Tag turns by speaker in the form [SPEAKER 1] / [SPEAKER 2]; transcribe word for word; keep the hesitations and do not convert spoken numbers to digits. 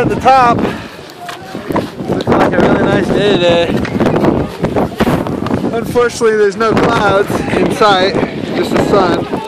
[SPEAKER 1] at the top. Looks like a really nice day today. Unfortunately, there's no clouds in sight, just the sun.